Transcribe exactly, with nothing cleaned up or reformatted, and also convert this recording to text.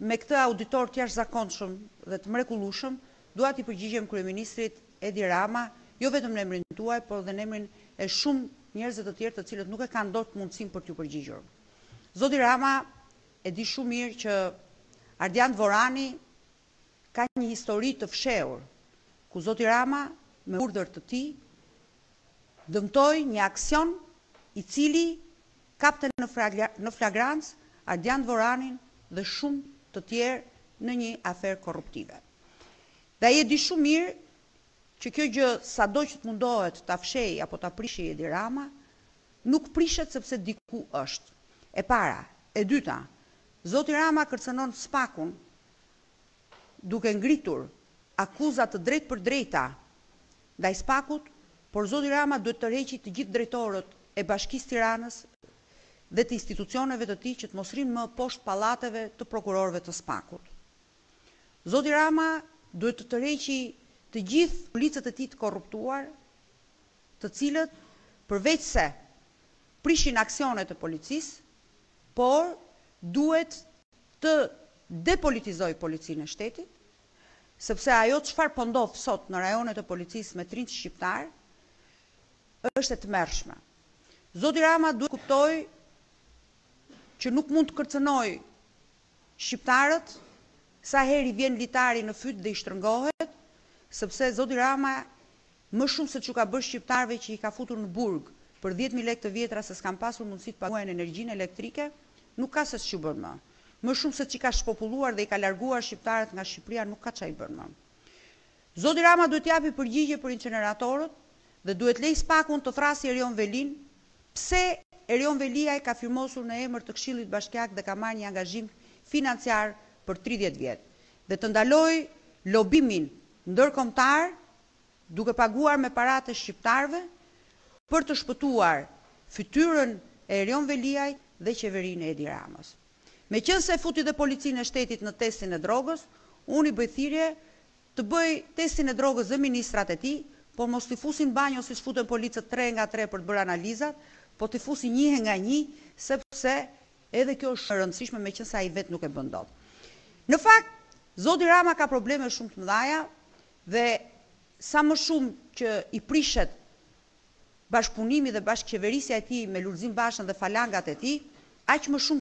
me këtë auditor të jashtëzakonshëm dhe të mrekullueshëm, dua t'i përgjigjem kryeministrit Edi Rama, jo vetëm në emrin tuaj, por edhe në emrin e shumë njerëzve të tjerë të cilët nuk e kanë dot mundësinë për t'ju përgjigjur. Zoti Rama e di shumë mirë që Ardian Dvorani ka një histori të fshehur, ku zoti Rama me urdhër të tij dëmtoi një aksion i cili kapte në flagrancë Ardian Dvoranin dhe shumë të tjerë në një aferë korruptive. Dhe ai e di shumë mirë që kjo gjë sado që të mundohet ta fshej apo ta prishë Edi Rama, nuk prishet sepse diku është. E para, e dyta, zoti Rama kërcënon Spakun duke ngritur akuza të drejtë për drejta ndaj Spakut, por zoti Rama duhet të rreqi të gjithë drejtorët e Bashkisë Tiranës dhe të institucioneve të tij që të mos rrinë më poshtë pallateve të prokurorëve të Spakut. Zoti Rama duhet të tërheqi të gjithë policët e tij të korruptuar, të cilët përveç se prishin aksionet e policisë, por duhet të depolitizoj policinë e shtetit, sepse ajo çfarë po ndodh sot në rajonet e policisë me trinj shqiptar është e tmerrshme. Zoti Rama duhet kuptoj që nuk mund të kërcënoj shqiptarët sa herë i vjen litari në fyt dhe i shtrëngohet, sepse zoti Rama më shumë se që ka bërë shqiptarëve që i ka futur në burg për dhjetë mijë lekë të vjetra se s'kan pasur mundësi të paguajnë energjinë elektrike, nuk ka se ç'u bën më. Më shumë se që ka shpopulluar dhe i ka larguar shqiptarët nga Shqipëria, nuk ka ç'ai bën më. Zoti Rama duhet japi përgjigje për incineratorët dhe duhet lej Spakun të thrasë Erion Velin, pse Erion Velia ka firmosur në emër të Këshillit Bashkiak dhe ka marrë një angazhim financiar për tridhjetë vjet, dhe të ndaloj lobimin ndërkombëtar duke paguar me paratë e shqiptarëve për të shpëtuar fytyrën e Erion Veliaj dhe qeverinë e Edi Ramës. Meqense futi dhe policinë e shtetit në testin e drogës, unë i bëj thirrje të bëj testin e drogës dhe ministrat e tij, por mos t'i fusin banjo siç futen policët tre nga tre për të bërë analizat, po t'i fusin një nga një, sepse edhe kjo është e rëndësishme, meqense ai vetë nuk e bën dot. Në fakt, zoti Rama ka probleme shumë të mëdha dhe sa më shumë që i prishet bashkëpunimi dhe bashkëqeverisja e tij me Lulzim Bashën dhe falangat e tij, aq më shumë